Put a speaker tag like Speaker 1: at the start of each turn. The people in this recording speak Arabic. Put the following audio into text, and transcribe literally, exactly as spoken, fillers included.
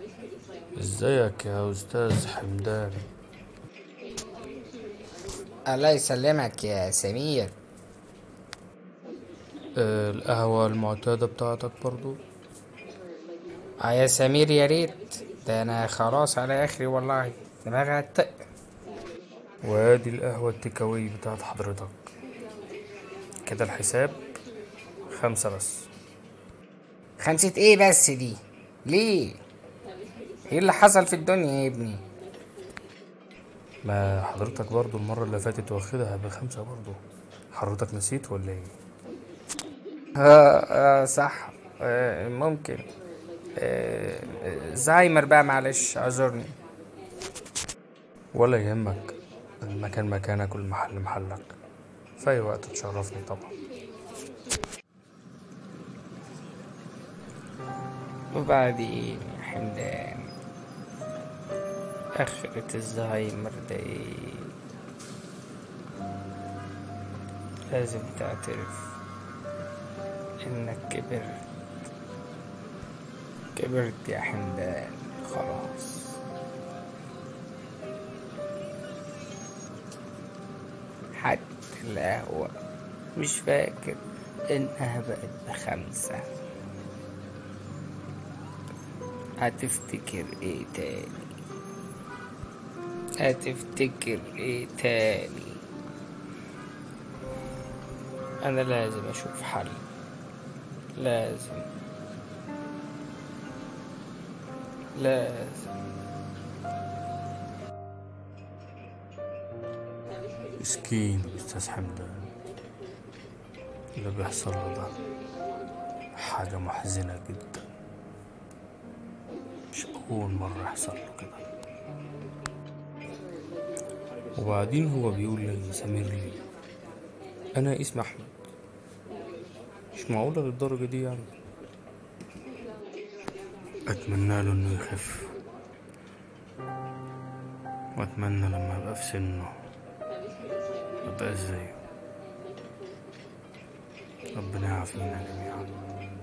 Speaker 1: ازيك يا استاذ حمدان؟
Speaker 2: الله يسلمك يا سمير.
Speaker 1: آه، القهوة المعتادة بتاعتك برضو؟
Speaker 2: اه يا سمير، يا ريت. ده انا خلاص على اخري والله، دماغي هتطق.
Speaker 1: وادي القهوة التكاوي بتاعت حضرتك. كده الحساب خمسة بس.
Speaker 2: خمسة ايه بس دي؟ ليه؟ ايه اللي حصل في الدنيا يا ابني؟
Speaker 1: ما حضرتك برضو المرة اللي فاتت واخدها بخمسة برضو. حضرتك نسيت ولا ايه؟
Speaker 2: اه, آه صح. آه ممكن. آه آه، زهايمر بقى، معلش اعذرني.
Speaker 1: ولا يهمك، المكان مكانك والمحل محلك، في اي وقت تشرفني طبعا.
Speaker 2: وبعدين يا حمدان، اخرة الزهايمر ده ايه؟ لازم تعترف انك كبرت. كبرت يا حمدان، خلاص. حتى القهوة مش فاكر إنها بقت بخمسة. هتفتكر إيه تاني؟ هتفتكر إيه تاني؟ أنا لازم أشوف حل. لازم. لازم.
Speaker 1: مسكين الاستاذ حمدان، اللي بيحصل له ده حاجة محزنة جدا. مش أول مرة يحصل له كده. وبعدين هو بيقول لي سمير لي، أنا اسمي أحمد. مش معقولة للدرجة دي يعني. أتمنى له إنه يخف، وأتمنى لما أبقى في سنه مبقاش زيه. ربنا يعافينا جميعا.